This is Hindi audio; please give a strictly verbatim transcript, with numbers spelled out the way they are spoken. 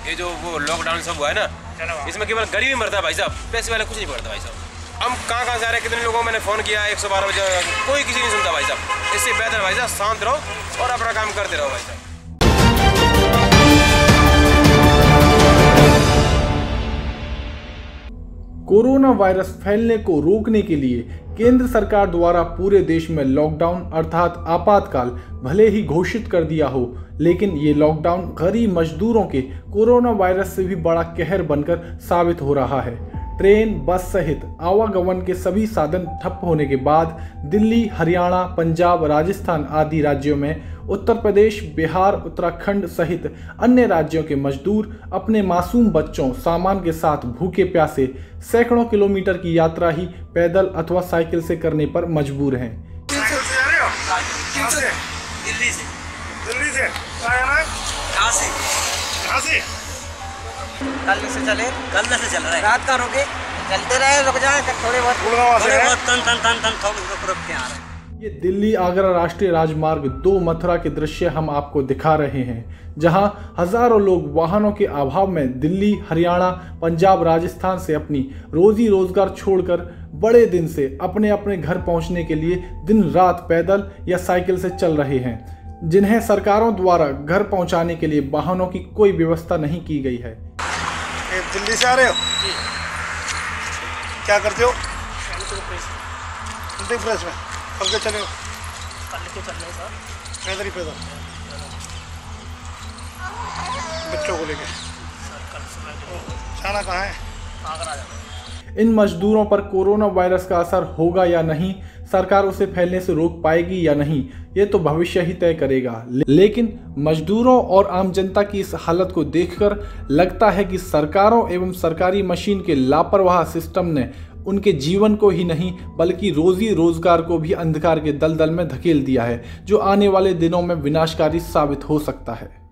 ये जो वो लॉकडाउन सब हुआ है ना, इसमें केवल गरीब ही मरता है भाई साहब, पैसे वाले कुछ नहीं पड़ता भाई साहब। हम कहाँ कहाँ से आ रहे हैं, कितने लोगों को मैंने फ़ोन किया एक सौ बारह बजे, कोई किसी नहीं सुनता भाई साहब। इससे बेहतर भाई साहब शांत रहो और अपना काम करते रहो भाई साहब। कोरोना वायरस फैलने को रोकने के लिए केंद्र सरकार द्वारा पूरे देश में लॉकडाउन अर्थात आपातकाल भले ही घोषित कर दिया हो, लेकिन ये लॉकडाउन गरीब मजदूरों के कोरोना वायरस से भी बड़ा कहर बनकर साबित हो रहा है। ट्रेन, बस सहित आवागमन के सभी साधन ठप होने के बाद दिल्ली, हरियाणा, पंजाब, राजस्थान आदि राज्यों में उत्तर प्रदेश, बिहार, उत्तराखंड सहित अन्य राज्यों के मजदूर अपने मासूम बच्चों, सामान के साथ भूखे प्यासे सैकड़ों किलोमीटर की यात्रा ही पैदल अथवा साइकिल से करने पर मजबूर हैं। दिल्ली से दिल्ली से कहाँ से कहाँ से कल से चले कल से चल रहा है, रात का रुके चलते रहे, रुक जाए थोड़े बहुत थोड़े बहुत तन तन तन तन थोड़े रुक रुक के आ रहे हैं। ये दिल्ली आगरा राष्ट्रीय राजमार्ग दो मथुरा के दृश्य हम आपको दिखा रहे हैं, जहां हजारों लोग वाहनों के अभाव में दिल्ली, हरियाणा, पंजाब, राजस्थान से अपनी रोजी रोजगार छोड़कर बड़े दिन से अपने अपने घर पहुंचने के लिए दिन रात पैदल या साइकिल से चल रहे हैं, जिन्हें सरकारों द्वारा घर पहुंचाने के लिए वाहनों की कोई व्यवस्था नहीं की गई है। दिल्ली से आ रहे हो? क्या करते हो? प्रेस प्रेस में कल के चले हो? कल के चल रहे सर, पैदल ही पैदल बच्चों को लेके जाना कहाँ है? आगरा जाना। इन मजदूरों पर कोरोना वायरस का असर होगा या नहीं, सरकार उसे फैलने से रोक पाएगी या नहीं, ये तो भविष्य ही तय करेगा। लेकिन मजदूरों और आम जनता की इस हालत को देखकर लगता है कि सरकारों एवं सरकारी मशीन के लापरवाह सिस्टम ने उनके जीवन को ही नहीं बल्कि रोजी रोजगार को भी अंधकार के दलदल में धकेल दिया है, जो आने वाले दिनों में विनाशकारी साबित हो सकता है।